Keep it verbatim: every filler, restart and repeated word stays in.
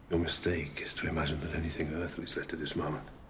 Your mistake is to imagine that anything earthly has led to this moment.